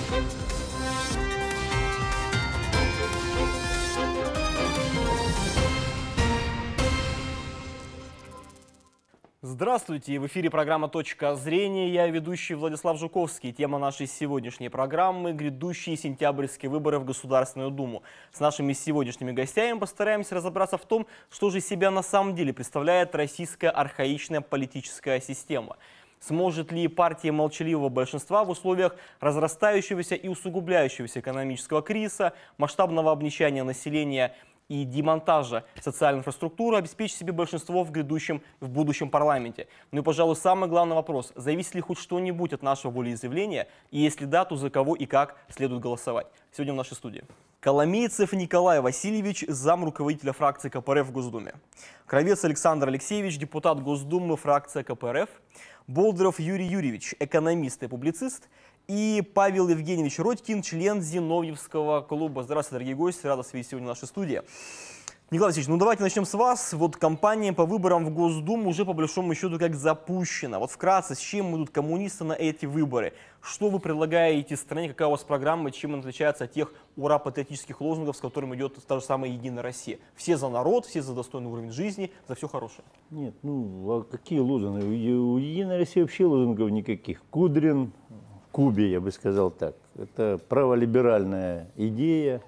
Здравствуйте! В эфире программа «Точка зрения». Я ведущий Владислав Жуковский. Тема нашей сегодняшней программы – грядущие сентябрьские выборы в Государственную Думу. С нашими сегодняшними гостями постараемся разобраться в том, что же из себя на самом деле представляет российская архаичная политическая система. Сможет ли партия молчаливого большинства в условиях разрастающегося и усугубляющегося экономического кризиса, масштабного обнищания населения и демонтажа социальной инфраструктуры обеспечить себе большинство в будущем парламенте? Ну и, пожалуй, самый главный вопрос: зависит ли хоть что-нибудь от нашего волеизъявления? И если да, то за кого и как следует голосовать? Сегодня в нашей студии Коломейцев Николай Васильевич, зам руководителя фракции КПРФ в Госдуме; Кравец Александр Алексеевич, депутат Госдумы, фракция КПРФ; Болдырев Юрий Юрьевич, экономист и публицист; и Павел Евгеньевич Родькин, член Зиновьевского клуба. Здравствуйте, дорогие гости, рад вас видеть сегодня в нашей студии. Николай Васильевич, ну давайте начнем с вас. Вот кампания по выборам в Госдуму уже по большому счету как запущена. Вот вкратце, с чем идут коммунисты на эти выборы? Что вы предлагаете стране, какая у вас программа, чем она отличается от тех ура-патриотических лозунгов, с которыми идет та же самая «Единая Россия»? Все за народ, все за достойный уровень жизни, за все хорошее. Нет, ну а какие лозунги? У «Единой России» вообще лозунгов никаких. Кудрин в Кубе, я бы сказал так. Это праволиберальная идея.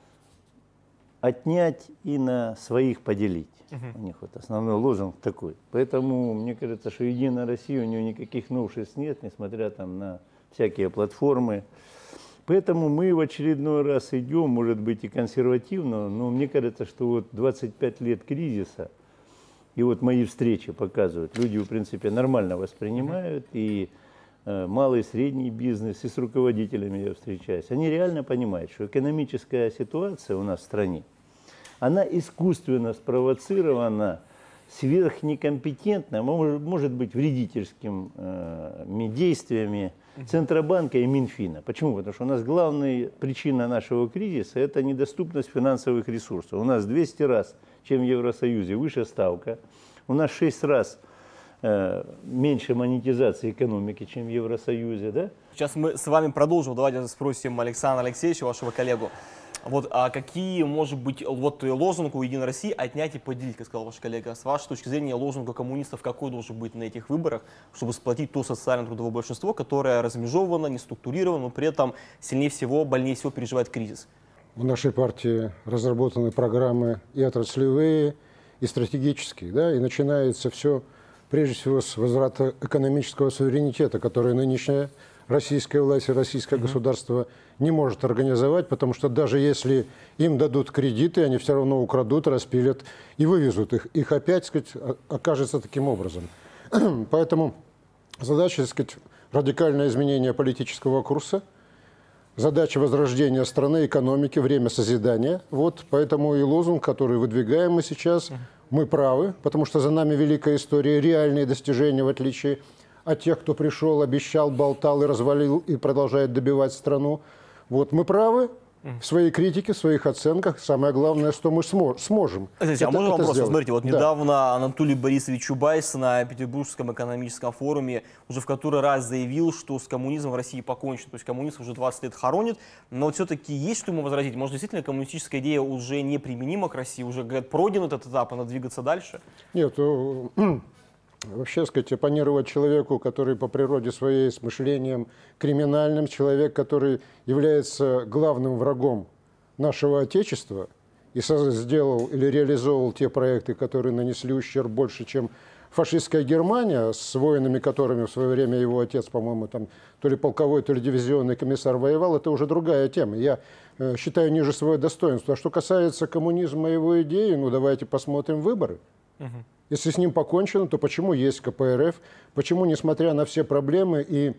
Отнять и на своих поделить. У них вот основной лозунг такой. Поэтому мне кажется, что «Единая Россия», у нее никаких новшеств нет, несмотря там на всякие платформы. Поэтому мы в очередной раз идем, может быть, и консервативно, но мне кажется, что вот 25 лет кризиса, и вот мои встречи показывают, люди, в принципе, нормально воспринимают, и малый и средний бизнес, и с руководителями я встречаюсь, они реально понимают, что экономическая ситуация у нас в стране, она искусственно спровоцирована сверхнекомпетентно, может быть, вредительскими действиями Центробанка и Минфина. Почему? Потому что у нас главная причина нашего кризиса – это недоступность финансовых ресурсов. У нас 200 раз, чем в Евросоюзе, выше ставка, у нас 6 раз меньше монетизации экономики, чем в Евросоюзе, да? Сейчас мы с вами продолжим. Давайте спросим Александра Алексеевича, вашего коллегу. Вот, а какие, может быть, вот лозунг у «Единой России» отнять и поделить, как сказал ваш коллега? С вашей точки зрения, лозунг у коммунистов какой должен быть на этих выборах, чтобы сплотить то социальное трудовое большинство, которое размежовано, не структурировано, но при этом сильнее всего, больнее всего переживает кризис? В нашей партии разработаны программы и отраслевые, и стратегические, да, и начинается все прежде всего с возврата экономического суверенитета, который нынешняя российская власть и российское государство не может организовать, потому что даже если им дадут кредиты, они все равно украдут, распилят и вывезут их. Их опять, так сказать, окажется таким образом. Поэтому задача, так сказать, радикальное изменение политического курса, задача возрождения страны, экономики, время созидания. Вот поэтому и лозунг, который выдвигаем мы сейчас, мы правы, потому что за нами великая история, реальные достижения, в отличие от тех, кто пришел, обещал, болтал и развалил, и продолжает добивать страну. Вот мы правы в своей критике, в своих оценках. Самое главное, что мы сможем. А можно вопрос? Смотрите, вот недавно Анатолий Борисович Чубайс на Петербургском экономическом форуме уже в который раз заявил, что с коммунизмом в России покончено. То есть коммунизм уже 20 лет хоронит. Но вот все-таки есть что ему возразить? Может, действительно коммунистическая идея уже неприменима к России? Уже, говорят, пройден этот этап, надо двигаться дальше? Нет, вообще, сказать, оппонировать человеку, который по природе своей с мышлением криминальным, человек, который является главным врагом нашего Отечества и сделал или реализовал те проекты, которые нанесли ущерб больше, чем фашистская Германия, с воинами, которыми в свое время его отец, по-моему, там то ли полковой, то ли дивизионный комиссар воевал, это уже другая тема. Я считаю ниже свое достоинство. А что касается коммунизма и его идеи, ну давайте посмотрим выборы. Если с ним покончено, то почему есть КПРФ? Почему, несмотря на все проблемы и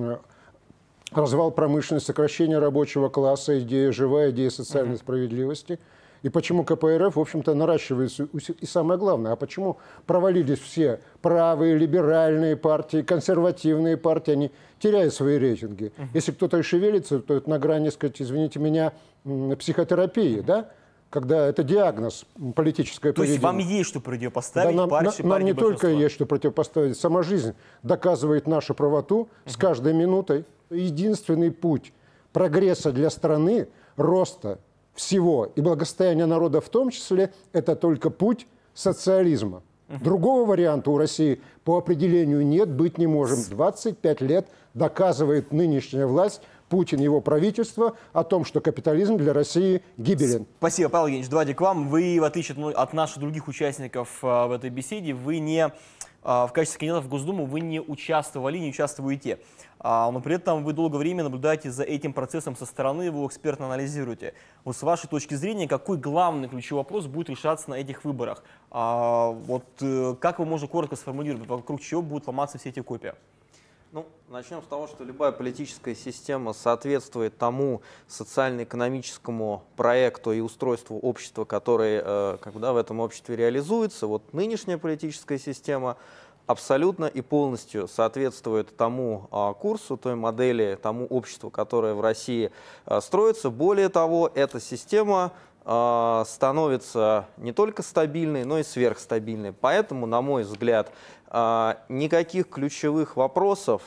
развал промышленности, сокращение рабочего класса, идея живая, идея социальной справедливости, и почему КПРФ, в общем-то, наращивается? И самое главное, а почему провалились все правые, либеральные партии, консервативные партии, они теряют свои рейтинги? Если кто-то и шевелится, то это на грани, сказать, извините меня, психотерапии, да? Когда это диагноз политическое поведение. То есть вам есть что противопоставить? Да, нам не только есть что противопоставить. Сама жизнь доказывает нашу правоту с каждой минутой. Единственный путь прогресса для страны, роста всего и благосостояния народа в том числе, это только путь социализма. Другого варианта у России по определению нет, быть не может. 25 лет доказывает нынешняя власть, Путин, его правительство, о том, что капитализм для России гибелен. Спасибо, Павел Евгеньевич. Давайте к вам. Вы, в отличие от наших других участников в этой беседе, вы не в качестве кандидата в Госдуму вы не участвовали, не участвуете. Но при этом вы долгое время наблюдаете за этим процессом со стороны, его экспертно анализируете. Вот с вашей точки зрения, какой главный ключевой вопрос будет решаться на этих выборах? Как вы можете коротко сформулировать, вокруг чего будут ломаться все эти копии? Ну, начнем с того, что любая политическая система соответствует тому социально-экономическому проекту и устройству общества, который в этом обществе реализуется. Вот нынешняя политическая система абсолютно и полностью соответствует тому курсу, той модели, тому обществу, которое в России строится. Более того, эта система становится не только стабильной, но и сверхстабильной. Поэтому, на мой взгляд, никаких ключевых вопросов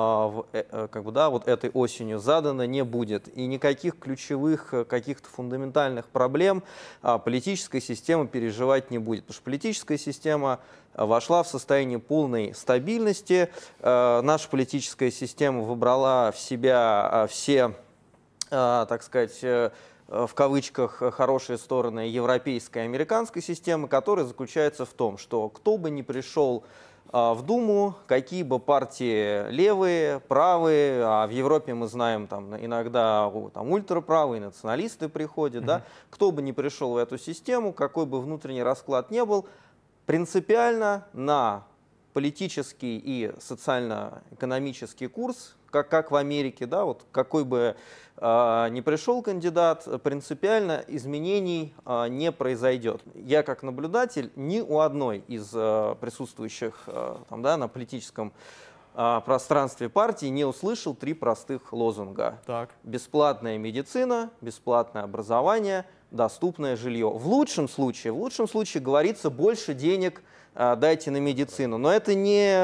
этой осенью задано не будет. И никаких ключевых, каких-то фундаментальных проблем политическая система переживать не будет. Потому что политическая система вошла в состояние полной стабильности. Наша политическая система выбрала в себя все, так сказать, в кавычках, хорошие стороны европейской и американской системы, которая заключается в том, что кто бы ни пришел в Думу, какие бы партии левые, правые, а в Европе мы знаем, там иногда ультраправые националисты приходят, да, кто бы ни пришел в эту систему, какой бы внутренний расклад не был, принципиально на политический и социально-экономический курс, как в Америке, да, вот какой бы ни пришел кандидат, принципиально изменений не произойдет. Я как наблюдатель ни у одной из присутствующих на политическом пространстве партии не услышал три простых лозунга. Так. Бесплатная медицина, бесплатное образование, доступное жилье. В лучшем случае говорится больше денег дайте на медицину. Но это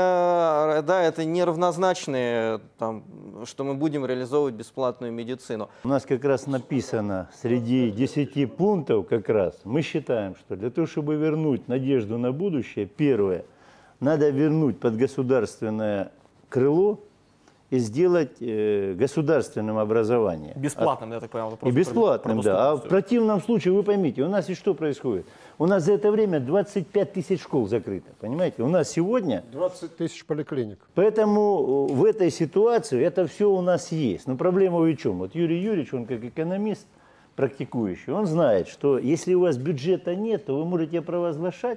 не равнозначно, что мы будем реализовывать бесплатную медицину. У нас как раз написано среди 10 пунктов как раз, мы считаем, что для того, чтобы вернуть надежду на будущее, первое, надо вернуть под государственное крыло и сделать государственным образование. Бесплатным, я так понимаю. И бесплатным, да. А в противном случае, вы поймите, у нас и что происходит? У нас за это время 25 тысяч школ закрыто, понимаете? У нас сегодня 20 тысяч поликлиник. Поэтому в этой ситуации это все у нас есть. Но проблема в чем? Вот Юрий Юрьевич, он как экономист практикующий, он знает, что если у вас бюджета нет, то вы можете провозглашать,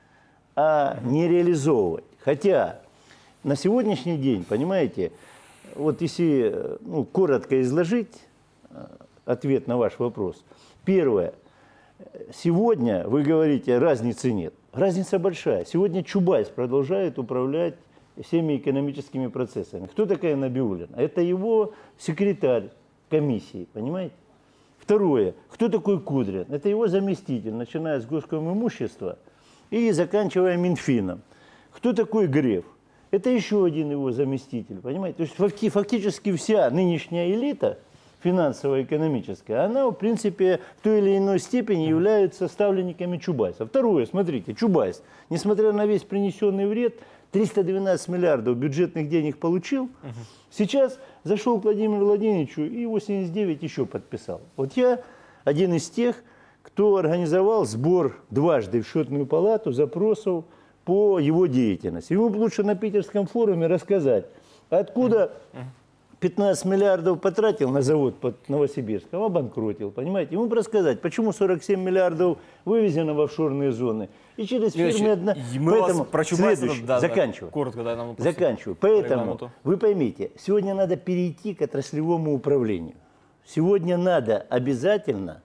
а не реализовывать. Хотя на сегодняшний день, понимаете, вот если коротко изложить ответ на ваш вопрос. Первое. Сегодня, вы говорите, разницы нет. Разница большая. Сегодня Чубайс продолжает управлять всеми экономическими процессами. Кто такая Набиуллина? Это его секретарь комиссии, понимаете? Второе. Кто такой Кудрин? Это его заместитель, начиная с Госкомимущества и заканчивая Минфином. Кто такой Греф? Это еще один его заместитель, понимаете? То есть фактически вся нынешняя элита финансово-экономическая, она, в принципе, в той или иной степени является ставленниками Чубайса. Второе, смотрите, Чубайс, несмотря на весь принесенный вред, 312 миллиардов бюджетных денег получил, сейчас зашел к Владимиру Владимировичу и 89 еще подписал. Вот я один из тех, кто организовал сбор дважды в счетную палату запросов по его деятельности. Ему лучше на Питерском форуме рассказать, откуда 15 миллиардов потратил на завод под Новосибирском, обанкротил, понимаете? Ему рассказать, почему 47 миллиардов вывезено в офшорные зоны. И через фирмы одна... Поэтому следующее, заканчиваю. Коротко, да, нам заканчиваю. Поэтому, вы поймите, сегодня надо перейти к отраслевому управлению. Сегодня надо обязательно,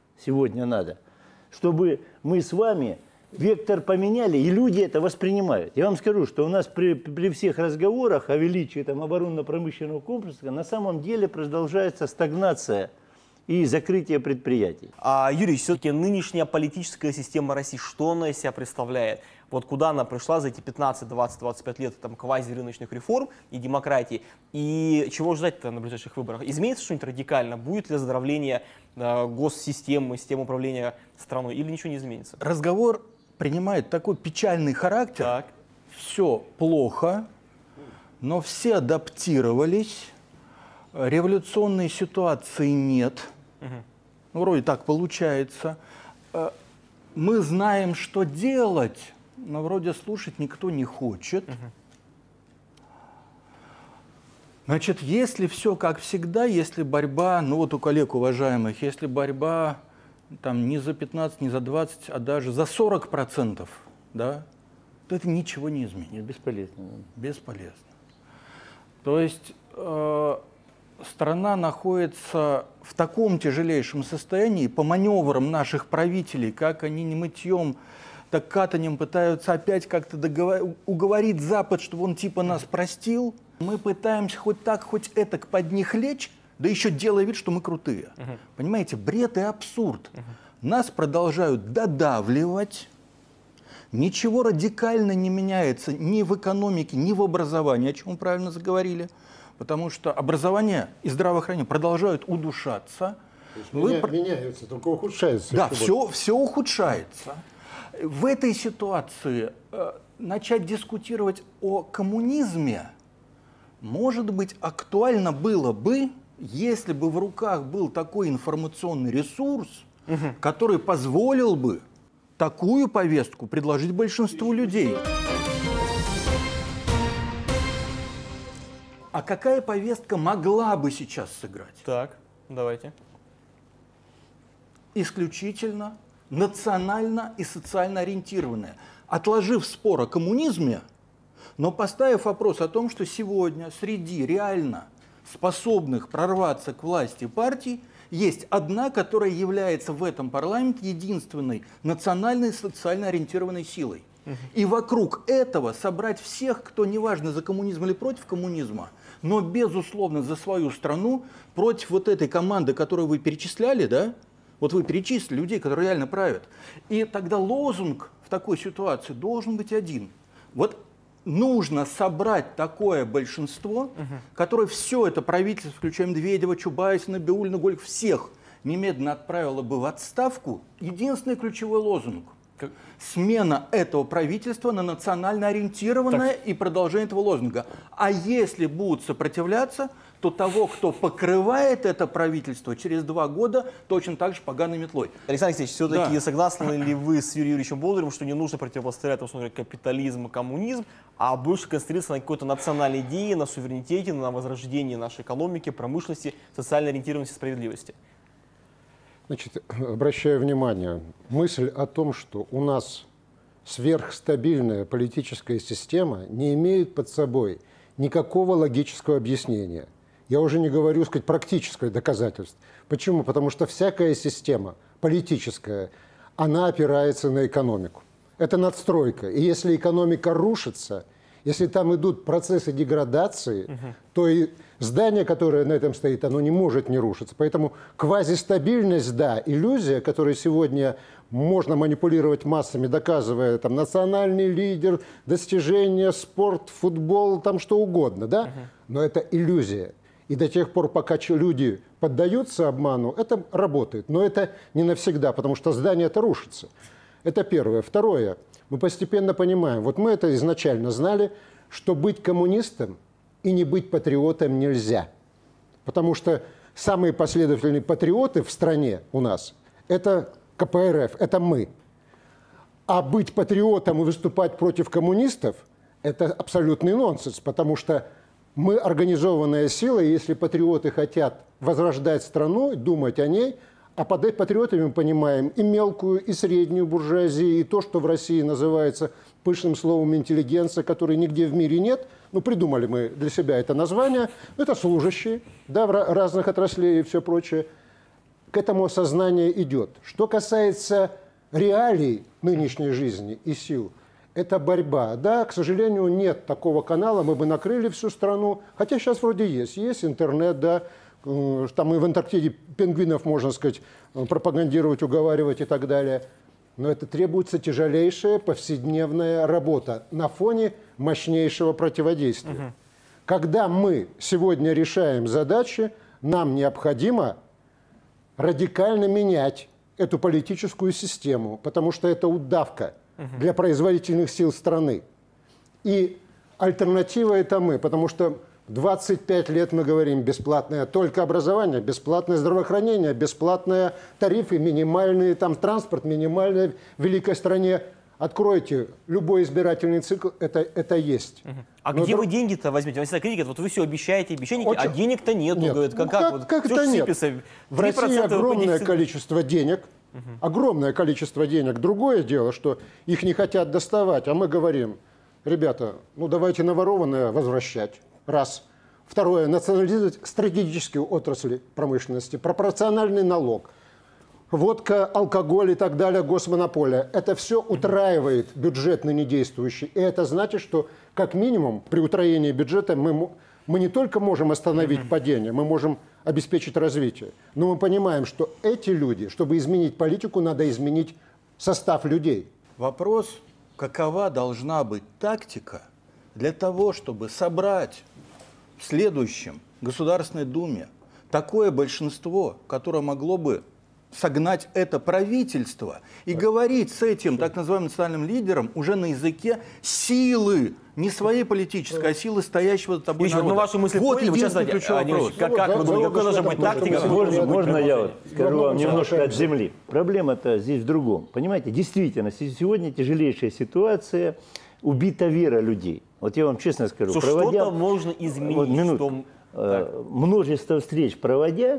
чтобы мы с вами вектор поменяли, и люди это воспринимают. Я вам скажу, что у нас при всех разговорах о величии оборонно-промышленного комплекса на самом деле продолжается стагнация и закрытие предприятий. Юрий, все-таки нынешняя политическая система России, что она из себя представляет? Вот куда она пришла за эти 15, 20, 25 лет там, квазирыночных реформ и демократии? И чего ждать-то на ближайших выборах? Изменится что-нибудь радикально? Будет ли оздоровление госсистемы, системы управления страной? Или ничего не изменится? Разговор принимает такой печальный характер. Так. Все плохо, но все адаптировались. Революционной ситуации нет. Ну, вроде так получается. Мы знаем, что делать, но вроде слушать никто не хочет. Значит, если все как всегда, если борьба, ну вот у коллег уважаемых, если борьба там, не за 15, не за 20, а даже за 40%, да, то это ничего не изменит. Бесполезно. Бесполезно. То есть страна находится в таком тяжелейшем состоянии по маневрам наших правителей, как они не мытьем, так катанием пытаются опять как-то уговорить Запад, чтобы он типа нас простил. Мы пытаемся хоть так, хоть этак под них лечь, да еще делая вид, что мы крутые. Понимаете, бред и абсурд. Нас продолжают додавливать. Ничего радикально не меняется ни в экономике, ни в образовании, о чем мы правильно заговорили. Потому что образование и здравоохранение продолжают удушаться. Меняются, только ухудшается. Да, все ухудшается. В этой ситуации начать дискутировать о коммунизме, может быть, актуально было бы, если бы в руках был такой информационный ресурс, который позволил бы такую повестку предложить большинству людей. А какая повестка могла бы сейчас сыграть? Так, давайте. Исключительно национально и социально ориентированная. Отложив спор о коммунизме, но поставив вопрос о том, что сегодня среди реально способных прорваться к власти партий есть одна, которая является в этом парламенте единственной национальной и социально ориентированной силой. И вокруг этого собрать всех, кто неважно за коммунизм или против коммунизма, но безусловно за свою страну, против вот этой команды, которую вы перечисляли, да? Вот вы перечислили людей, которые реально правят. И тогда лозунг в такой ситуации должен быть один. Вот нужно собрать такое большинство, которое все это правительство, включая Медведева, Чубайса, Набиуллина, Голько, всех немедленно отправило бы в отставку. Единственный ключевой лозунг. Смена этого правительства на национально ориентированное и продолжение этого лозунга. А если будут сопротивляться, то того, кто покрывает это правительство, через 2 года точно так же поганой метлой. Александр Алексеевич, все-таки согласны ли вы с Юрием Юрьевичем Болдыревым, что не нужно противопоставлять, условно говоря, капитализм и коммунизм, а больше концентрироваться на какой-то национальной идее, на суверенитете, на возрождении нашей экономики, промышленности, социальной ориентированности, справедливости? Значит, обращаю внимание, мысль о том, что у нас сверхстабильная политическая система не имеет под собой никакого логического объяснения. Я уже не говорю, сказать, практическое доказательство. Почему? Потому что всякая система политическая, она опирается на экономику. Это надстройка. И если экономика рушится, если там идут процессы деградации, то и здание, которое на этом стоит, оно не может не рушиться. Поэтому квазистабильность, да, иллюзия, которой сегодня можно манипулировать массами, доказывая там национальный лидер, достижения, спорт, футбол, там что угодно, да? Но это иллюзия. И до тех пор, пока люди поддаются обману, это работает. Но это не навсегда, потому что здание это рушится. Это первое. Второе. Мы постепенно понимаем, вот мы это изначально знали, что быть коммунистом и не быть патриотом нельзя. Потому что самые последовательные патриоты в стране у нас – это КПРФ, это мы. А быть патриотом и выступать против коммунистов – это абсолютный нонсенс, потому что мы организованная сила, и если патриоты хотят возрождать страну, думать о ней, а под патриотами мы понимаем и мелкую, и среднюю буржуазию, и то, что в России называется пышным словом интеллигенция, которой нигде в мире нет. Ну, придумали мы для себя это название. Это служащие, да, в разных отраслей и все прочее. К этому осознание идет. Что касается реалий нынешней жизни и сил, это борьба. Да, к сожалению, нет такого канала, мы бы накрыли всю страну. Хотя сейчас вроде есть. Есть интернет, да. там и в Антарктиде пингвинов, можно сказать, пропагандировать, уговаривать и так далее. Но это требуется тяжелейшая повседневная работа на фоне мощнейшего противодействия. Когда мы сегодня решаем задачи, нам необходимо радикально менять эту политическую систему, потому что это удавка для производительных сил страны. И альтернатива это мы, потому что 25 лет мы говорим бесплатное только образование, бесплатное здравоохранение, бесплатные тарифы, минимальный там транспорт, минимальный в великой стране. Откройте любой избирательный цикл, это есть. А Но где вы деньги-то возьмете? Вы всегда говорите, вот вы все обещаете, а денег-то нету. Нет. Говорят, Как это нет? В России огромное количество денег. Огромное количество денег. Другое дело, что их не хотят доставать. А мы говорим, ребята, ну давайте наворованное возвращать. Раз. Второе. Национализировать стратегические отрасли промышленности. Пропорциональный налог. Водка, алкоголь и так далее, госмонополия. Это все утраивает бюджет ныне действующий. И это значит, что как минимум при утроении бюджета мы не только можем остановить падение, мы можем обеспечить развитие. Но мы понимаем, что эти люди, чтобы изменить политику, надо изменить состав людей. Вопрос, какова должна быть тактика для того, чтобы собрать в следующем Государственной Думе такое большинство, которое могло бы согнать это правительство и говорить с этим так называемым национальным лидером уже на языке силы, не своей политической, а силы стоящего за тобой народа. Ну, ваши мысли вот поняли, вы сейчас единственный ключевой вопрос. как вы думаете, какая должна быть тактика? Можно я вот скажу вам немножко от земли? Проблема-то здесь в другом. Понимаете, действительно, сегодня тяжелейшая ситуация, убита вера людей. Вот я вам честно скажу. Что-то можно изменить. Вот, минуту. Множество встреч проводя,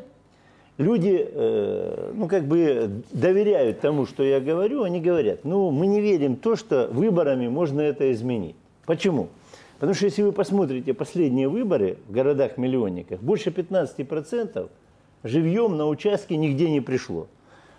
люди, ну, как бы доверяют тому, что я говорю, они говорят, ну, мы не верим в то, что выборами можно это изменить. Почему? Потому что если вы посмотрите последние выборы в городах-миллионниках, больше 15% живьем на участке нигде не пришло.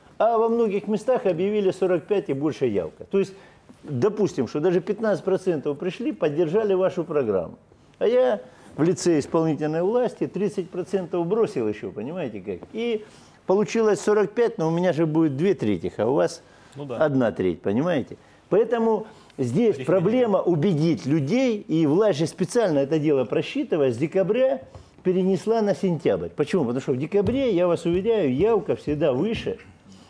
А во многих местах объявили 45 и больше явка. То есть, допустим, что даже 15% пришли, поддержали вашу программу. А я в лице исполнительной власти 30% бросил еще, понимаете как? И получилось 45, но у меня же будет 2/3, а у вас 1/3, понимаете? Поэтому здесь проблема убедить людей, и власть же специально это дело просчитывая, с декабря перенесла на сентябрь. Почему? Потому что в декабре, я вас уверяю, явка всегда выше,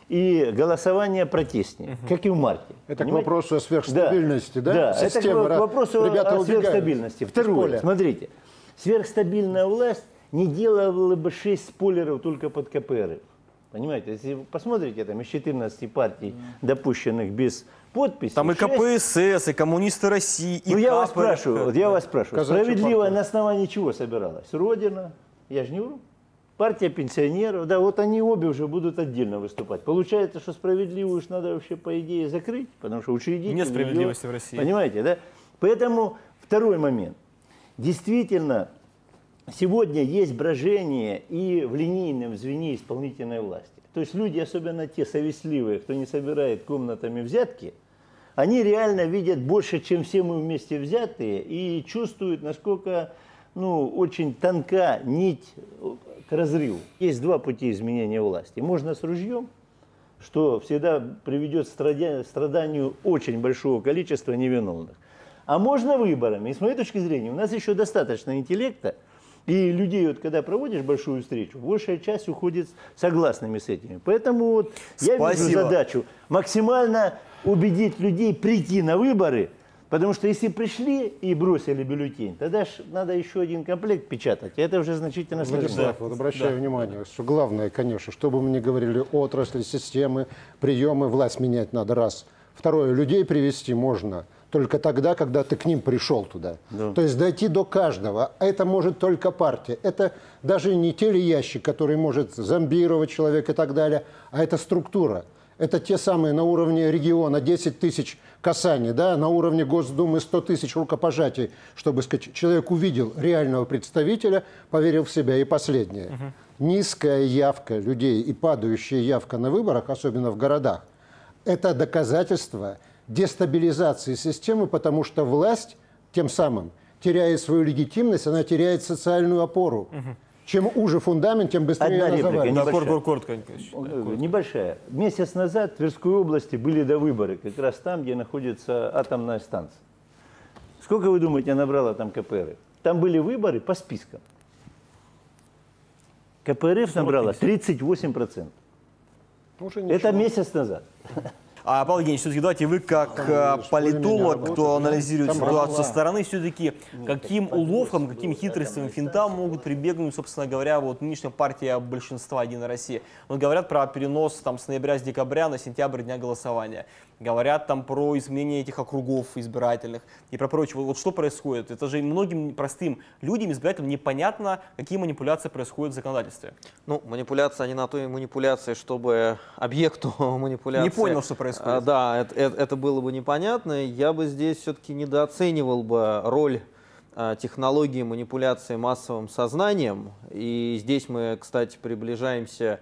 и голосование протестнее, как и в марте. Это к вопросу о сверхстабильности, да? Да, это к вопросу о сверхстабильности. Второе, смотрите. Сверхстабильная власть не делала бы 6 спойлеров только под КПРФ. Понимаете, если вы посмотрите, там из 14 партий, допущенных без подписи. Там и КПСС, и коммунисты России, и КПРФ. Я вас спрашиваю, справедливо на основании чего собиралась? Родина, я же не вру. Партия пенсионеров, да, вот они обе уже будут отдельно выступать. Получается, что справедливую уж надо вообще, по идее, закрыть, потому что учредители... Нет справедливости в России. Понимаете, да? Поэтому второй момент. Действительно, сегодня есть брожение и в линейном звене исполнительной власти. То есть люди, особенно те совестливые, кто не собирает комнатами взятки, они реально видят больше, чем все мы вместе взятые, и чувствуют, насколько очень тонка нить к разрыву. Есть два пути изменения власти. Можно с ружьем, что всегда приведет к страданию очень большого количества невиновных. А можно выборами. И с моей точки зрения, у нас еще достаточно интеллекта, и людей, вот, когда проводишь большую встречу, большая часть уходит согласными с этими. Поэтому вот я вижу задачу максимально убедить людей прийти на выборы, потому что если пришли и бросили бюллетень, тогда надо еще один комплект печатать. Это уже значительно сложнее. Владислав, вот обращаю внимание, что главное, конечно, чтобы мы не говорили отрасли, системы, приемы, власть менять надо, раз. Второе, людей привести можно только тогда, когда ты к ним пришел туда. Да. То есть дойти до каждого. Это может только партия. Это даже не телеящик, который может зомбировать человека и так далее, а это структура. Это те самые на уровне региона 10 тысяч касаний, да, на уровне Госдумы 100 тысяч рукопожатий, чтобы, сказать, человек увидел реального представителя, поверил в себя. И последнее. Низкая явка людей и падающая явка на выборах, особенно в городах, это доказательство дестабилизации системы, потому что власть тем самым теряет свою легитимность, она теряет социальную опору. Чем уже фундамент, тем быстрее Одна реплика, разоваривается. Да, небольшая. коротко. Небольшая. Месяц назад в Тверской области были довыборы, как раз там, где находится атомная станция. Сколько, вы думаете, набрала там КПРФ? Там были выборы по спискам. КПРФ набрала 38%. Уже Это ничего. месяц назад. А, Павел Евгеньевич, все-таки давайте вы, как политолог, кто анализирует ситуацию со стороны, все-таки каким уловкам, каким хитростям, финтам могут прибегнуть, собственно говоря, вот нынешняя партия большинства «Единой России? Вот говорят про перенос там с ноября, с декабря на сентябрь дня голосования. Говорят там про изменение этих округов избирательных и про прочее. Вот что происходит? Это же многим простым людям, избирателям, непонятно, какие манипуляции происходят в законодательстве. Ну, манипуляции, они на то и манипуляции, чтобы объекту манипуляции... Не понял, что происходит. Да, это было бы непонятно. Я бы здесь все-таки недооценивал бы роль технологии манипуляции массовым сознанием. И здесь мы, кстати, приближаемся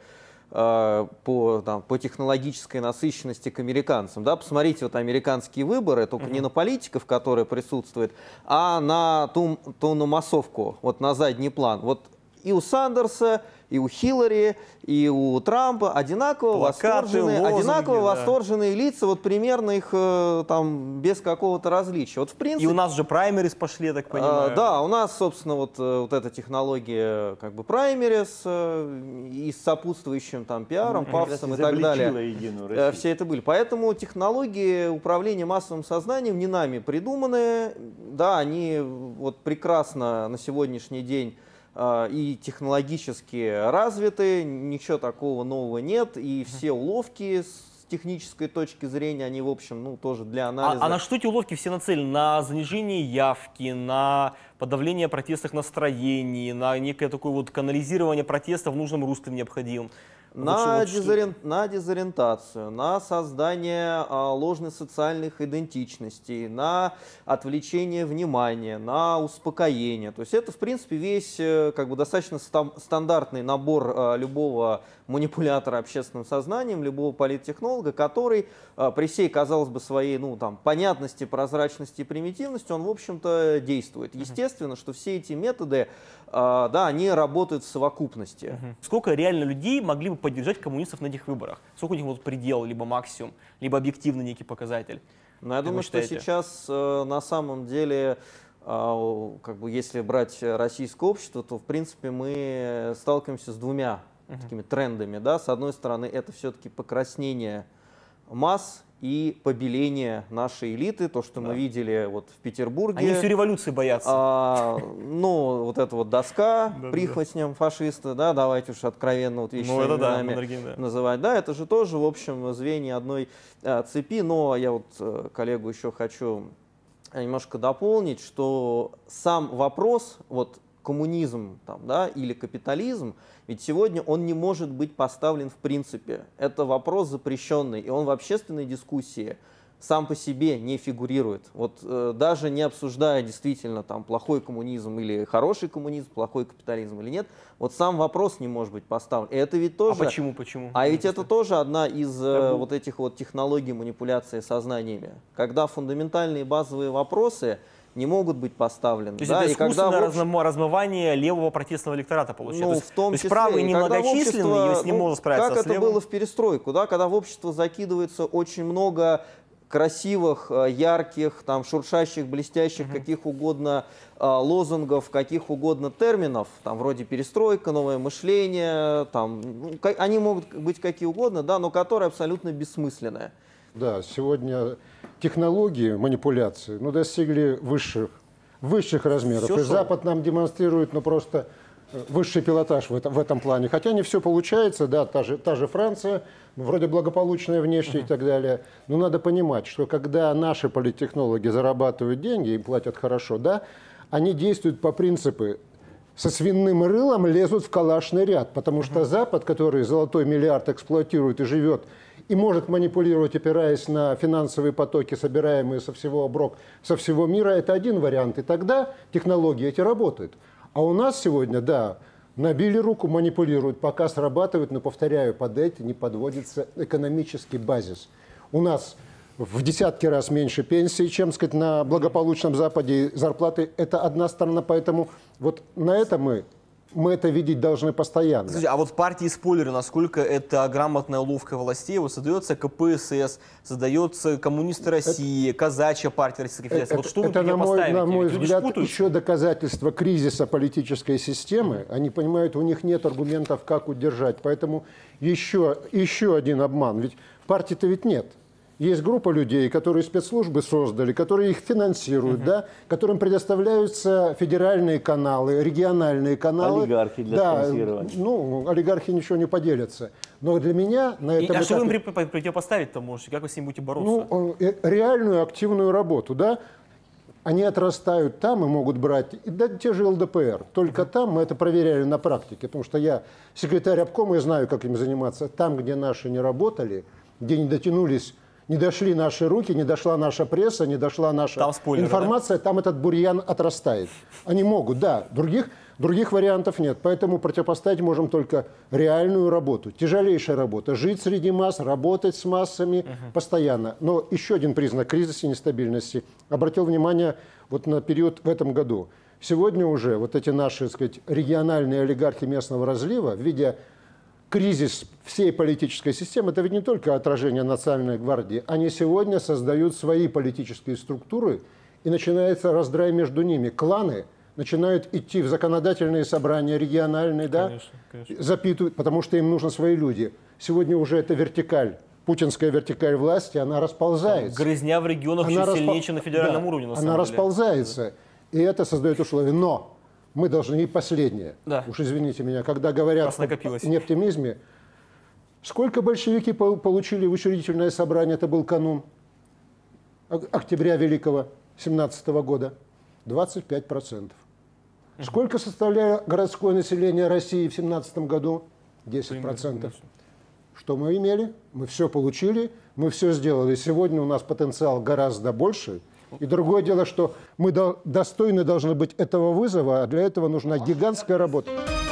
по технологической насыщенности к американцам. Да? Посмотрите, вот американские выборы, только не на политиков, которые присутствуют, а на ту массовку, вот на задний план. Вот и у Сандерса, и у Хиллари, и у Трампа одинаково Плакаты, лозунги, восторженные лица, вот примерно их там без какого-то различия. Вот в принципе. И у нас же праймерис пошли, я так понимаю. Да, у нас, собственно, вот эта технология как бы праймерис и с сопутствующим там пиаром, пафосом и так далее. Все это были. Поэтому технологии управления массовым сознанием не нами придуманы. Да, они вот прекрасно на сегодняшний день и технологически развиты, ничего такого нового нет, и все уловки с технической точки зрения, они, в общем, ну, тоже для анализа. А на что эти уловки все нацелены? На занижение явки, на подавление протестных настроений, на некое такое вот канализирование протеста в нужном русле необходимом? На дезориентацию, на создание ложных социальных идентичностей, на отвлечение внимания, на успокоение. То есть это, в принципе, весь как бы достаточно стандартный набор любого манипулятора общественным сознанием, любого политтехнолога, который при всей, казалось бы, своей понятности, прозрачности и примитивности, он, в общем-то, действует. Естественно, что все эти методы, да, они работают в совокупности. Сколько реально людей могли бы поддержать коммунистов на этих выборах? Сколько у них вот предел, либо максимум, либо объективный некий показатель? Но я думаю, что сейчас на самом деле, как бы, если брать российское общество, то в принципе мы сталкиваемся с двумя такими трендами. Да? С одной стороны, это все-таки покраснение масс и побеление нашей элиты, то, что мы видели вот в Петербурге. Они всю революции боятся. Ну, вот эта вот доска прихвостням фашиста, да, давайте уж откровенно вот вещи называть. Да, это же тоже, в общем, звенья одной цепи. Но я вот коллегу еще хочу немножко дополнить, что сам вопрос, вот коммунизм там, да, или капитализм, ведь сегодня он не может быть поставлен в принципе. Это вопрос запрещенный, и он в общественной дискуссии сам по себе не фигурирует. Вот даже не обсуждая действительно там плохой коммунизм или хороший коммунизм, плохой капитализм или нет, вот сам вопрос не может быть поставлен. И это ведь тоже... А почему? А ведь это тоже одна из вот этих вот технологий манипуляции сознаниями. Когда фундаментальные базовые вопросы не могут быть поставлены. То есть это искусственное размывание левого протестного электората получается. Ну, в том числе, то есть правый немногочисленный, и с ним можно справиться. Как это было в перестройку, да, когда в общество закидывается очень много красивых, ярких, там, шуршащих, блестящих, каких угодно лозунгов, каких угодно терминов, там, вроде перестройка, новое мышление, там, они могут быть какие угодно, да, но которые абсолютно бессмысленные. Да, сегодня технологии манипуляции достигли высших размеров. И Запад нам демонстрирует просто высший пилотаж в этом плане. Хотя не все получается, да, та же Франция, вроде благополучная внешне и так далее. Но надо понимать, что когда наши политтехнологи зарабатывают деньги, им платят хорошо, да, они действуют по принципу со свиным рылом лезут в калашный ряд, потому что Запад, который золотой миллиард эксплуатирует и живет, и может манипулировать, опираясь на финансовые потоки, собираемые со всего мира, это один вариант. И тогда технологии эти работают. А у нас сегодня, да, набили руку, манипулируют, пока срабатывают, но, повторяю, под эти не подводится экономический базис. У нас в десятки раз меньше пенсии, чем, сказать, на благополучном Западе. Зарплаты – это одна сторона, поэтому вот на это мы мы это видеть должны постоянно. Слушайте, а вот партии спойлеры, насколько это грамотная уловка властей, вот создается КПСС, создается Коммунисты России, Казачья партия Российской Федерации. Вот что вы Это, на мой Люди взгляд, путаются. еще доказательство кризиса политической системы. Они понимают, у них нет аргументов, как удержать. Поэтому еще один обман. Ведь партий-то ведь нет. Есть группа людей, которые спецслужбы создали, которые их финансируют, да, которым предоставляются федеральные каналы, региональные каналы. Олигархи для спонсирования. Ну, олигархи ничего не поделятся. Но для меня на этом А что вы этапе... им противопоставить-то можете? Как вы с ним будете бороться? Ну, реальную активную работу, да. Они отрастают там и могут брать, да, те же ЛДПР. Только там мы это проверяли на практике, потому что я секретарь обкома и знаю, как им заниматься. Там, где наши не работали, где не дотянулись, не дошли наши руки, не дошла наша пресса, не дошла наша информация, да? Там этот бурьян отрастает. Они могут, да, других вариантов нет. Поэтому противопоставить можем только реальную работу. Тяжелейшая работа. Жить среди масс, работать с массами постоянно. Но еще один признак кризиса и нестабильности. Обратил внимание вот на период в этом году. Сегодня уже вот эти наши, так сказать, региональные олигархи местного разлива, видя кризис всей политической системы, это ведь не только отражение Национальной гвардии. Они сегодня создают свои политические структуры, и начинается раздрай между ними. Кланы начинают идти в законодательные собрания региональные, да, конечно. Запитывают, потому что им нужны свои люди. Сегодня уже эта вертикаль, путинская вертикаль власти, она расползается. Грызня в регионах чуть сильнее, чем на федеральном уровне, на самом деле. Она расползается, и это создает условия. Но мы должны и последнее. Да. Уж извините меня, когда говорят о неоптимизме, сколько большевики получили в учредительное собрание, это был канун октября Великого 17 года? 25%. Сколько составляло городское население России в 17 году? 10%. Что мы имели? Мы все получили, мы все сделали. Сегодня у нас потенциал гораздо больше. И другое дело, что мы достойны должны быть этого вызова, а для этого нужна гигантская работа.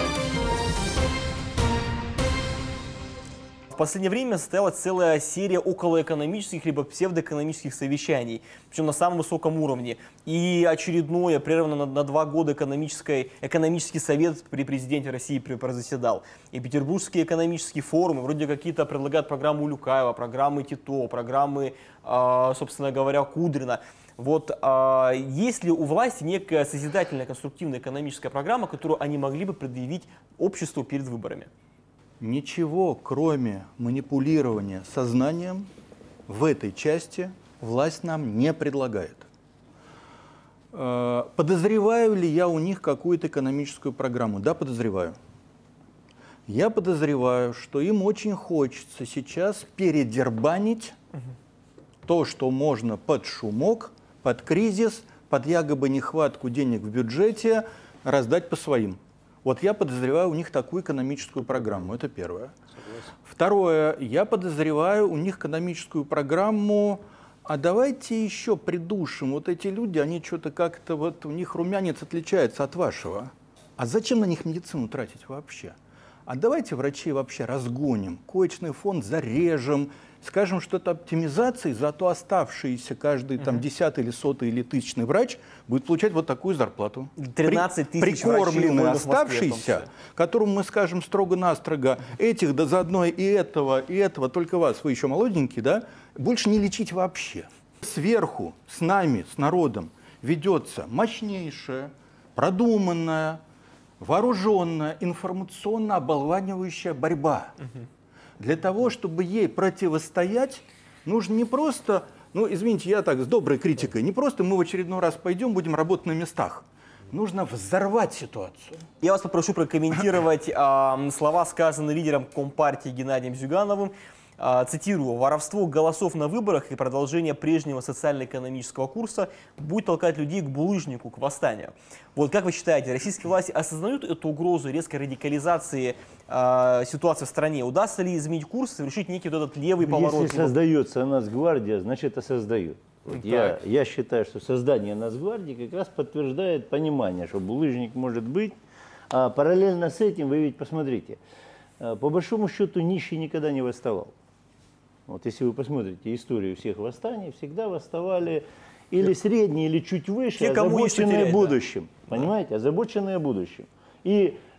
В последнее время состоялась целая серия околоэкономических либо псевдоэкономических совещаний, причем на самом высоком уровне. И очередное, прервано на 2 года экономический совет при президенте России прозаседал. И Петербургские экономические форумы, вроде какие-то предлагают программу Улюкаева, программы Тито, программы, собственно говоря, Кудрина. Вот есть ли у власти некая созидательная, конструктивная экономическая программа, которую они могли бы предъявить обществу перед выборами? Ничего, кроме манипулирования сознанием, в этой части власть нам не предлагает. Подозреваю ли я у них какую-то экономическую программу? Да, подозреваю. Я подозреваю, что им очень хочется сейчас передербанить то, что можно под шумок, под кризис, под якобы нехватку денег в бюджете раздать по своим. Вот я подозреваю у них такую экономическую программу. Это первое. Согласен. Второе. Я подозреваю у них экономическую программу. А давайте еще придушим. Вот эти люди, они что-то как-то, вот у них румянец отличается от вашего. А зачем на них медицину тратить вообще? А давайте врачей вообще разгоним, коечный фонд зарежем, скажем, что это оптимизация, зато оставшийся каждый там 10-й или 100-й или 1000-й врач будет получать вот такую зарплату. 13 тысяч прикормленный оставшийся, которому мы скажем строго-настрого, этих да заодно и этого, только вас, вы еще молоденький, да, больше не лечить вообще. Сверху, с нами, с народом ведется мощнейшая, продуманная, вооруженная, информационно оболванивающая борьба. Для того, чтобы ей противостоять, нужно не просто, ну, извините, я так с доброй критикой, не просто мы в очередной раз пойдем, будем работать на местах. Нужно взорвать ситуацию. Я вас попрошу прокомментировать слова, сказанные лидером Компартии Геннадием Зюгановым. Цитирую: «Воровство голосов на выборах и продолжение прежнего социально-экономического курса будет толкать людей к булыжнику, к восстанию». Вот как вы считаете, российские власти осознают эту угрозу резкой радикализации ситуации в стране? Удастся ли изменить курс, совершить некий вот этот левый поворот? Если создается Нацгвардия, значит, это создают. Вот я считаю, что создание Нацгвардии как раз подтверждает понимание, что булыжник может быть. А параллельно с этим, вы ведь посмотрите, по большому счету нищий никогда не восставал. Вот если вы посмотрите историю всех восстаний, всегда восставали или средние, или чуть выше, озабоченные будущим. Понимаете? Озабоченные будущим. И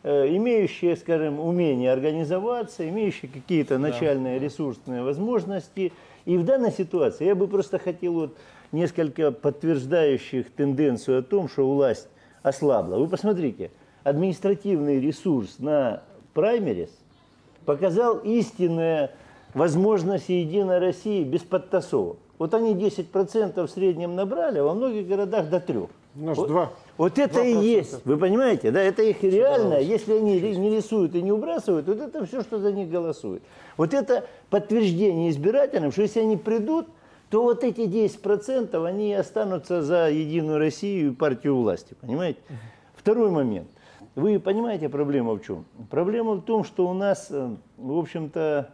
имеющие, скажем, умение организоваться, имеющие какие-то начальные ресурсные возможности. И в данной ситуации я бы просто хотел вот несколько подтверждающих тенденцию о том, что власть ослабла. Вы посмотрите, административный ресурс на праймерис показал истинные возможности Единой России без подтасовок. Вот они 10% в среднем набрали, а во многих городах до 3%. Вот это и есть, вы понимаете, да, это их реально, если они не рисуют и не убрасывают, вот это все, что за них голосует. Вот это подтверждение избирателям, что если они придут, то вот эти 10% они останутся за Единую Россию и партию власти, понимаете? Второй момент. Вы понимаете, проблема в чем? Проблема в том, что у нас, в общем-то,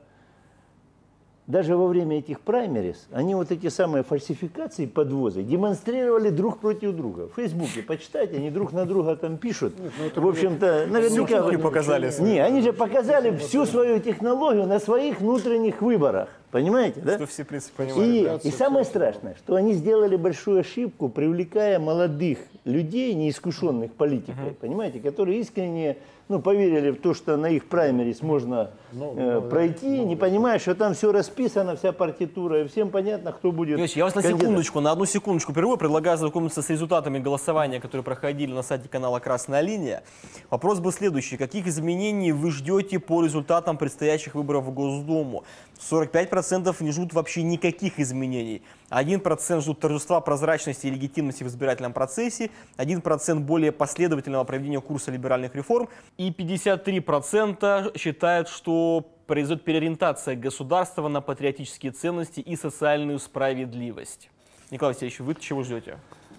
даже во время этих праймерис, они вот эти самые фальсификации, подвозы демонстрировали друг против друга. В Фейсбуке почитайте, они друг на друга там пишут. В общем-то, наверняка... Вы показали. Не, они же показали всю свою технологию на своих внутренних выборах. Понимаете, да? Что все, в принципе, понимают. И самое страшное, что они сделали большую ошибку, привлекая молодых людей, неискушенных политикой, понимаете, которые искренне поверили в то, что на их праймерис можно пройти, не понимая, что там все расписано, вся партитура, и всем понятно, кто будет Ильич, я вас на кандидат. секундочку, на одну секундочку прерву, предлагаю ознакомиться с результатами голосования, которые проходили на сайте канала «Красная линия». Вопрос был следующий. Каких изменений вы ждете по результатам предстоящих выборов в Госдуму? 45% не ждут вообще никаких изменений. 1% ждут торжества прозрачности и легитимности в избирательном процессе, 1% более последовательного проведения курса либеральных реформ, и 53% считают, что произойдет переориентация государства на патриотические ценности и социальную справедливость. Николай Васильевич, вы чего ждете?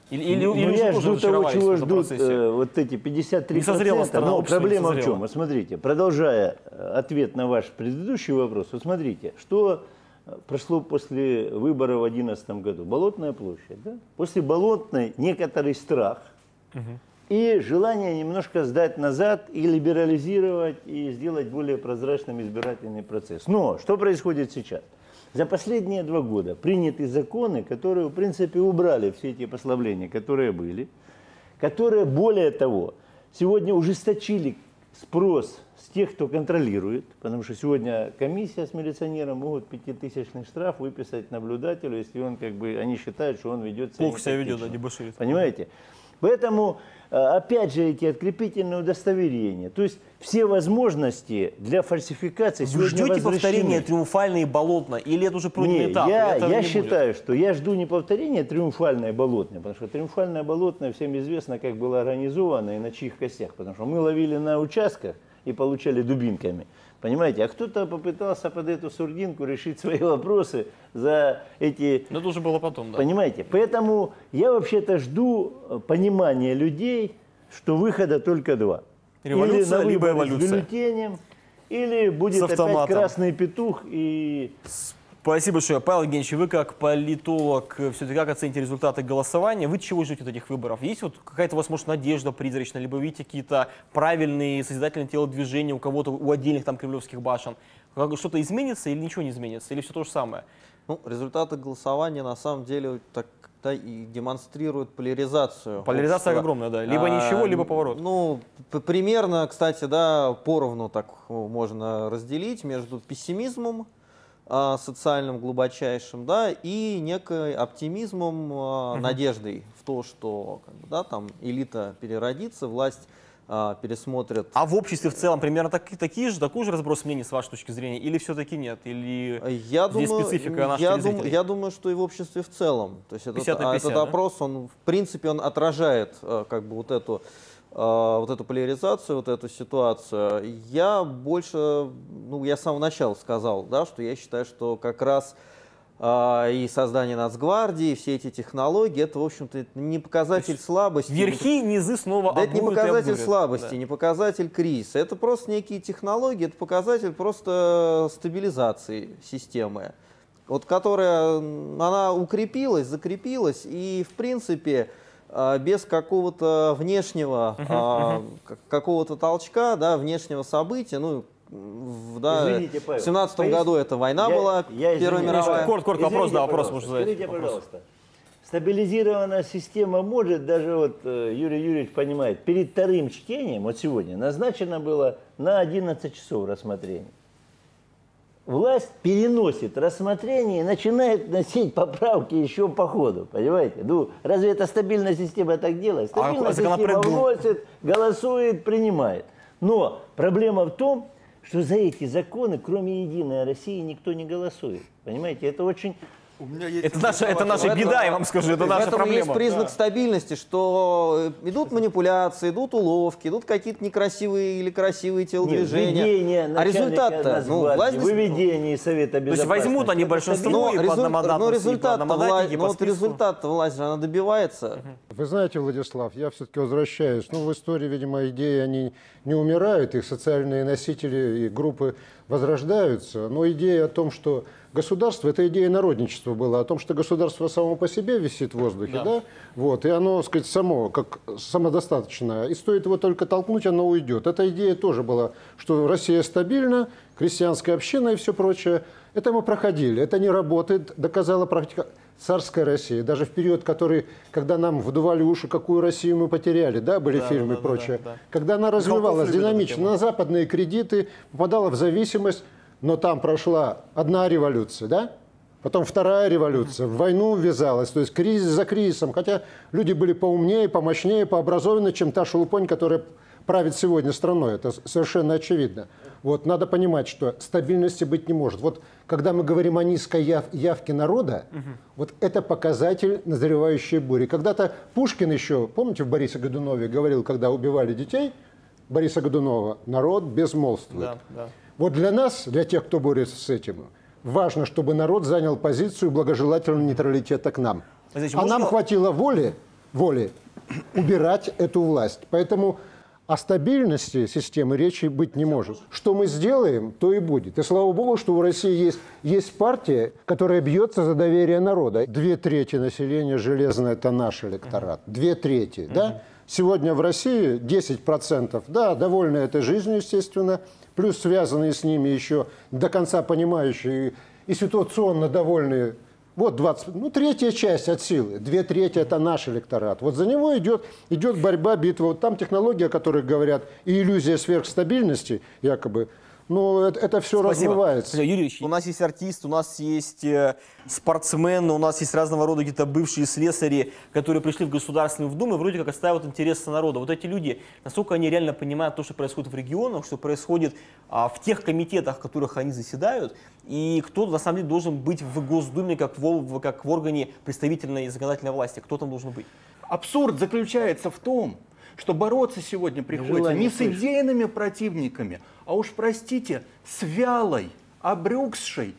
Я жду того, чего ждут вот эти 53%. Но проблема в чем? Вот смотрите, продолжая ответ на ваш предыдущий вопрос, вот смотрите, что прошло после выборов в 2011 году. Болотная площадь. Да? После Болотной некоторый страх и желание немножко сдать назад и либерализировать, и сделать более прозрачным избирательный процесс. Но что происходит сейчас? За последние 2 года приняты законы, которые, в принципе, убрали все эти послабления, которые были, которые, более того, сегодня ужесточили спрос с тех, кто контролирует, потому что сегодня комиссия с милиционером могут 5000-ный штраф выписать наблюдателю, если он, они считают, что он ведет себя плохо себя ведет, да, дебоширит. Понимаете? Поэтому, опять же, эти открепительные удостоверения, то есть все возможности для фальсификации Вы ждете повторения триумфальной и Болотной, или это уже пройденный этап? Я считаю, что я жду не повторения триумфальной и Болотной, потому что триумфальная и Болотная всем известно, как была организована и на чьих костях, потому что мы ловили на участках и получали дубинками. Понимаете, а кто-то попытался под эту сурдинку решить свои вопросы за эти... Но это уже было потом, да. Понимаете, поэтому я вообще-то жду понимания людей, что выхода только 2. Революция, или либо эволюция. С бюллетенем, или будет опять красный петух и... Спасибо большое. Павел Евгеньевич, вы как политолог, все-таки как оцените результаты голосования? Вы чего ждете от этих выборов? Есть вот какая-то у вас, может, надежда призрачная, либо видите какие-то правильные созидательные телодвижения у кого-то, у отдельных там кремлевских башен? Что-то изменится или ничего не изменится? Или все то же самое? Ну, результаты голосования на самом деле и демонстрируют поляризацию. Поляризация огромная, да. Либо ничего, либо поворот. Ну, примерно, кстати, да, поровну так можно разделить между пессимизмом социальным глубочайшим, да, и некой оптимизмом, надеждой в то, что там элита переродится, власть пересмотрят. А в обществе в целом примерно такой же разброс мнений с вашей точки зрения, или все-таки нет? Или здесь специфика наших телезрителей? Я думаю, что и в обществе в целом. То есть этот опрос, он в принципе он отражает вот эту поляризацию, вот эту ситуацию. Я больше, я с самого начала сказал, да, что я считаю, что как раз и создание Нацгвардии, и все эти технологии, это, в общем-то, не показатель слабости. Верхи, низы снова это не показатель слабости, не показатель кризиса. Это просто некие технологии, это показатель просто стабилизации системы, вот которая, она укрепилась, закрепилась, и, в принципе, без какого-то внешнего, какого-то толчка, да, внешнего события, в 2017 году это война была, Первая мировая. Коротко вопрос, да, вопрос можно задать. Скажите, пожалуйста, стабилизированная система может, даже вот Юрий Юрьевич понимает, перед вторым чтением, вот сегодня, назначено было на 11 часов рассмотрение. Власть переносит рассмотрение и начинает вносить поправки еще по ходу, понимаете? Ну, разве это стабильная система так делает? Стабильная система вносит, голосует, принимает. Но проблема в том, что за эти законы, кроме «Единой России», никто не голосует. Понимаете, это очень... Это наша беда, я вам скажу, это наша проблема. Есть признак стабильности, что идут манипуляции, идут уловки, идут какие-то некрасивые или красивые телодвижения. А результат-то, выведение Совета Безопасности. То есть возьмут они большинство, но результат власть же, она добивается. Вы знаете, Владислав, я все-таки возвращаюсь. Ну, в истории, видимо, идеи, они не умирают, их социальные носители и группы возрождаются. Но идея о том, что государство, это идея народничества была, о том, что государство само по себе висит в воздухе, да? Вот, и оно, так сказать, само, как самодостаточное, и стоит его только толкнуть, оно уйдет. Эта идея тоже была, что Россия стабильна, крестьянская община и все прочее. Это мы проходили, это не работает, доказала практика царская Россия. Даже в период, когда нам вдували уши, какую Россию мы потеряли, да, были фильмы и прочее. Когда она развивалась динамично, на западные кредиты, попадала в зависимость, но там прошла одна революция, да? Потом вторая революция, в войну ввязалась, то есть кризис за кризисом. Хотя люди были поумнее, помощнее, пообразованнее, чем та шелупонь, которая правит сегодня страной. Это совершенно очевидно. Вот, надо понимать, что стабильности быть не может. Вот когда мы говорим о низкой явке народа, вот это показатель назревающей бури. Когда-то Пушкин еще, помните, в Борисе Годунове говорил, когда убивали детей, Бориса Годунова, народ безмолвствует. Да, да. Вот для нас, для тех, кто борется с этим, важно, чтобы народ занял позицию благожелательного нейтралитета к нам. А нам хватило воли убирать эту власть. Поэтому о стабильности системы речи быть не может. Что мы сделаем, то и будет. И слава богу, что у России есть партия, которая бьется за доверие народа. 2/3 населения железное – это наш электорат. 2/3, да? Сегодня в России 10%, да, довольны этой жизнью, естественно, плюс связанные с ними еще до конца понимающие и ситуационно довольные. Вот 20, ну, третья часть от силы, 2/3 это наш электорат. Вот за него идет борьба, битва. Вот там технологии, о которых говорят, и иллюзия сверхстабильности, якобы, но это все размывается. Юрий Ильич, у нас есть артисты, у нас есть спортсмены, у нас есть разного рода какие-то бывшие слесари, которые пришли в Государственную Думу и вроде как отстаивают интересы народа. Вот эти люди, насколько они реально понимают то, что происходит в регионах, что происходит в тех комитетах, в которых они заседают, и кто на самом деле должен быть в Госдуме как в органе представительной и законодательной власти, кто там должен быть? Абсурд заключается в том, что бороться сегодня приходится не с идейными противниками, а уж, простите, с вялой, обрюксшей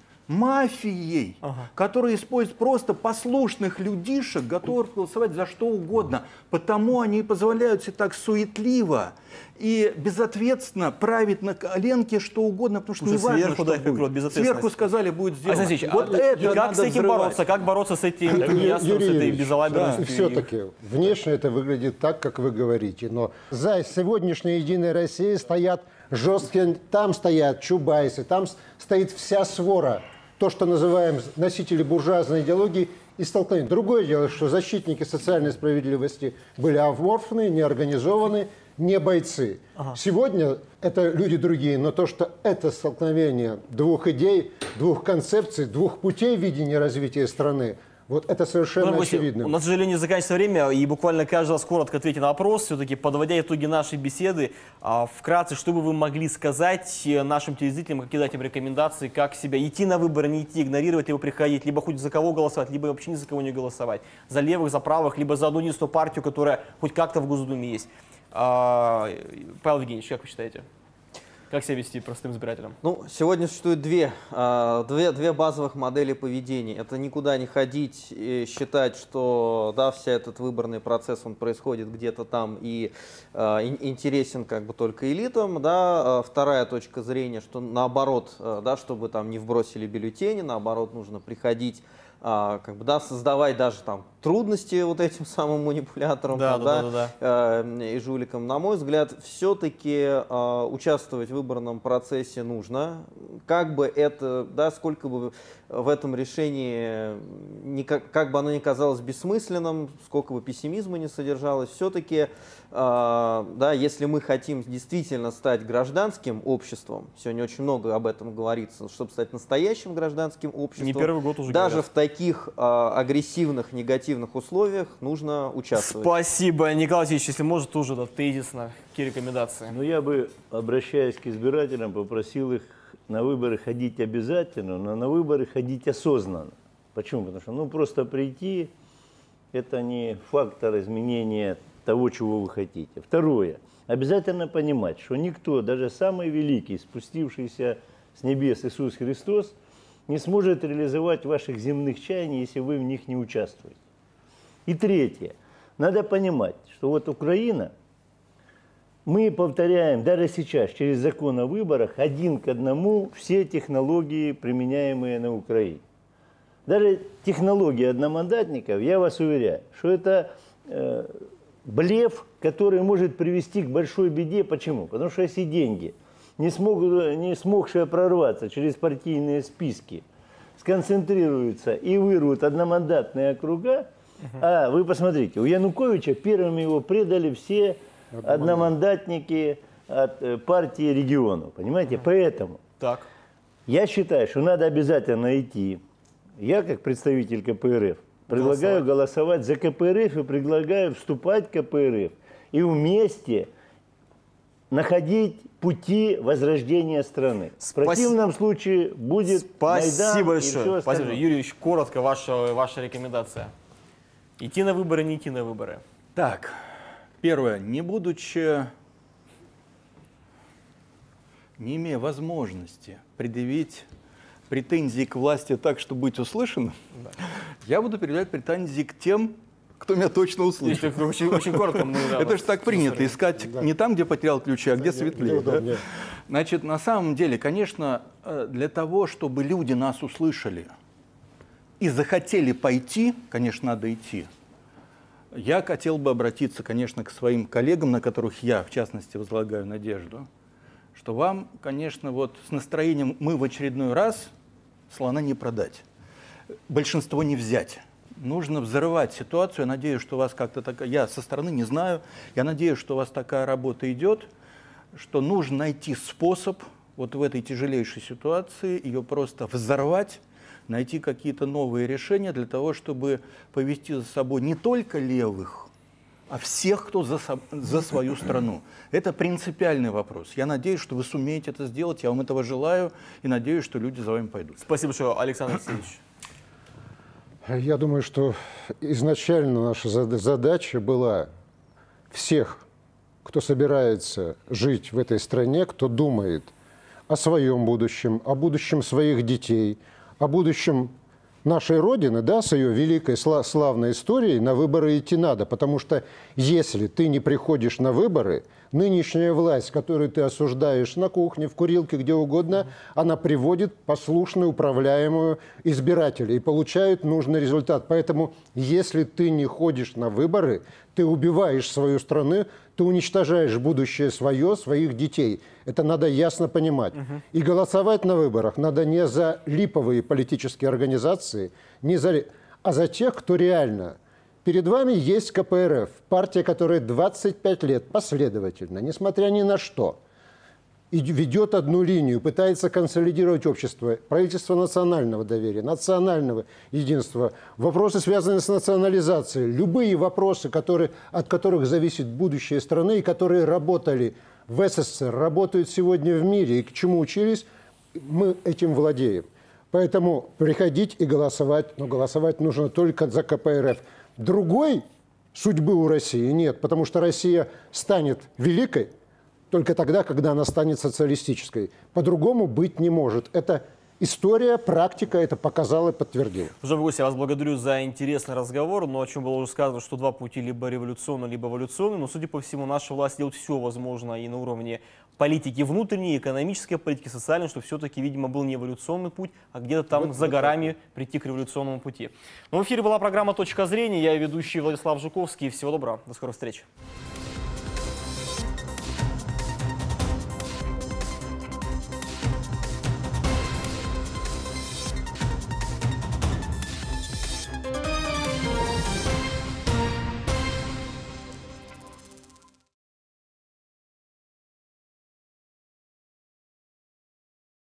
мафией, которая использует просто послушных людишек, готовых голосовать за что угодно. Потому они и позволяют себе так суетливо и безответственно править на коленке что угодно, потому что не важно, что будет. Сверху сказали, будет сделано. Вот это как с этим бороться? Как бороться с этим неясным, с этой безалаберностью? Все-таки внешне это выглядит так, как вы говорите, но за сегодняшней Единой Россией стоят жесткие, там стоят чубайсы, там стоит вся свора, то, что называем носители буржуазной идеологии, и столкновение. Другое дело, что защитники социальной справедливости были аморфные, неорганизованные, не бойцы. Сегодня это люди другие, но то, что это столкновение двух идей, двух концепций, двух путей видения развития страны, вот это совершенно очевидно. У нас, к сожалению, заканчивается время, и буквально каждый раз коротко ответьте на вопрос. Все-таки, подводя итоги нашей беседы, вкратце, что бы вы могли сказать нашим телезрителям, какие дать им рекомендации, как себя идти на выборы, не идти, игнорировать, либо приходить, либо хоть за кого голосовать, либо вообще ни за кого не голосовать, за левых, за правых, либо за одну единственную партию, которая хоть как-то в Госдуме есть. Павел Евгеньевич, как вы считаете? Как себя вести простым избирателям? Ну, сегодня существует две базовых модели поведения. Это никуда не ходить и считать, что да, вся этот выборный процесс он происходит где-то там и интересен как бы только элитам. Да. Вторая точка зрения, что наоборот, да, чтобы там не вбросили бюллетени, наоборот, нужно приходить как бы, да, создавать даже там трудности вот этим самым манипуляторам и жуликам. На мой взгляд, все-таки участвовать в выборном процессе нужно. Как бы это, да, сколько бы в этом решении, как бы оно ни казалось бессмысленным, сколько бы пессимизма ни содержалось, все-таки, да, если мы хотим действительно стать гражданским обществом, сегодня очень много об этом говорится, чтобы стать настоящим гражданским обществом, не первый год уже даже говорят. в таких агрессивных, негативных условиях нужно участвовать. Спасибо, Николай Васильевич, если может, тоже тезисно, какие рекомендации? Ну, я бы, обращаясь к избирателям, попросил их на выборы ходить обязательно, но на выборы ходить осознанно. Почему? Потому что, ну, просто прийти – это не фактор изменения того, чего вы хотите. Второе. Обязательно понимать, что никто, даже самый великий, спустившийся с небес Иисус Христос, не сможет реализовать ваших земных чаяний, если вы в них не участвуете. И третье. Надо понимать, что вот Украина, мы повторяем даже сейчас через закон о выборах 1 к 1 все технологии, применяемые на Украине. Даже технологии одномандатников, я вас уверяю, что это блеф, который может привести к большой беде. Почему? Потому что если деньги, не смогшие прорваться через партийные списки, сконцентрируются и вырвут одномандатные округа, а вы посмотрите, у Януковича первыми его предали все одномандатники от партии регионов, понимаете? Поэтому я считаю, что надо обязательно идти. Я, как представитель КПРФ, предлагаю голосовать за КПРФ и предлагаю вступать в КПРФ и вместе находить пути возрождения страны. В противном случае будет Майдан большое. И все остальное. Спасибо. Юрий Ильич, коротко ваша рекомендация. Идти на выборы, не идти на выборы. Так, первое. Не имея возможности предъявить претензии к власти так, чтобы быть услышанным, я буду передавать претензии к тем, кто меня точно услышит. Очень коротко. Это же так принято, искать не там, где потерял ключи, а где светлее. Значит, на самом деле, конечно, для того, чтобы люди нас услышали и захотели пойти, конечно, надо идти. Я хотел бы обратиться, конечно, к своим коллегам, на которых я, в частности, возлагаю надежду, что вам, конечно, вот с настроением «мы в очередной раз» слона не продать, большинство не взять. Нужно взрывать ситуацию. Я надеюсь, что у вас как-то такая... Я со стороны не знаю. Я надеюсь, что у вас такая работа идет, что нужно найти способ вот в этой тяжелейшей ситуации ее просто взорвать, найти какие-то новые решения для того, чтобы повести за собой не только левых, а всех, кто за свою страну. Это принципиальный вопрос. Я надеюсь, что вы сумеете это сделать. Я вам этого желаю и надеюсь, что люди за вами пойдут. Спасибо большое, Александр Алексеевич. Я думаю, что изначально наша задача была всех, кто собирается жить в этой стране, кто думает о своем будущем, о будущем своих детей, о будущем нашей Родины, да, с ее великой славной историей, на выборы идти надо. Потому что если ты не приходишь на выборы, нынешняя власть, которую ты осуждаешь на кухне, в курилке, где угодно, она приводит послушную, управляемую избирателей и получает нужный результат. Поэтому если ты не ходишь на выборы, ты убиваешь свою страну, ты уничтожаешь будущее свое, своих детей. Это надо ясно понимать. И голосовать на выборах надо не за липовые политические организации, а за тех, кто реально. Перед вами есть КПРФ, партия, которая 25 лет последовательно, несмотря ни на что, ведет одну линию, пытается консолидировать общество, правительство национального доверия, национального единства, вопросы, связанные с национализацией, любые вопросы, от которых зависит будущее страны и которые работали в СССР, работают сегодня в мире и к чему учились, мы этим владеем. Поэтому приходить и голосовать, но голосовать нужно только за КПРФ. Другой судьбы у России нет, потому что Россия станет великой только тогда, когда она станет социалистической. По-другому быть не может. Это История, практика это показала и подтвердила. Уважаемый гость, я вас благодарю за интересный разговор, но о чем было уже сказано, что два пути либо революционный, либо эволюционный, но, судя по всему, наша власть делает все возможное и на уровне политики внутренней, экономической политики, социальной, что все-таки, видимо, был не эволюционный путь, а где-то там за горами прийти к революционному пути. Но в эфире была программа «Точка зрения». Я ведущий Владислав Жуковский. Всего доброго. До скорых встреч.